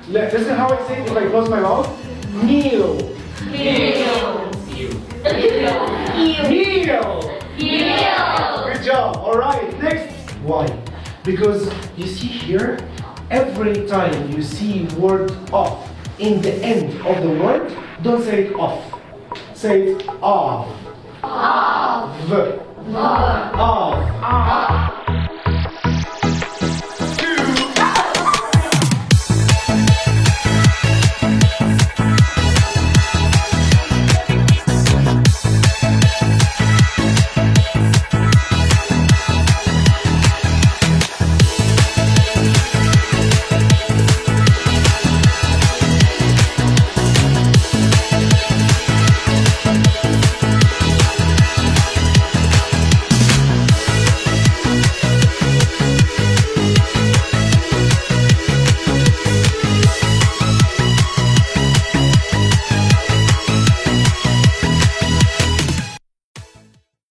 Listen how I say it if I close my mouth. Meal. Meal. Meal. Good job. All right. Next. Why? Because you see here, every time you see word off in the end of the word, don't say it off. Say it of. Of. Of.